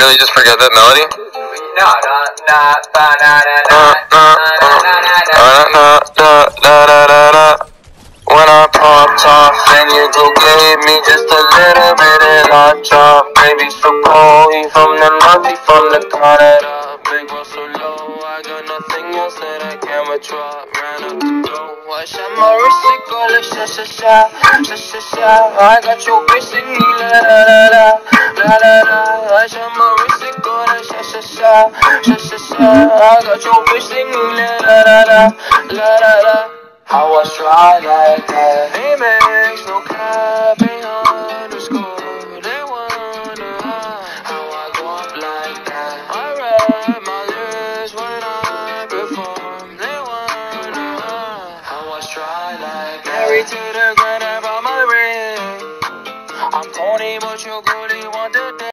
really just forget that melody? When I popped off and you go gave me just a little bit of hot chop. Baby so cold, he from the north, he from the Canada. Big roll so low, I got nothing else that I can withdraw. Ran up the dough, I shot my wrist, it go like sha sha sha, sha sha sha. I got your bitch singing la la la la la la. I shot my wrist, it go like sha sha sha, sha sha sha. I got your bitch singing la la la la la la. I was dry like that. Amex, no cap, _. They wonder how I go up like that. I rap my lyrics when I perform. They wonder how I was dry like that. Married to the ground, I brought my ring. I'm Tony, but your girlie want the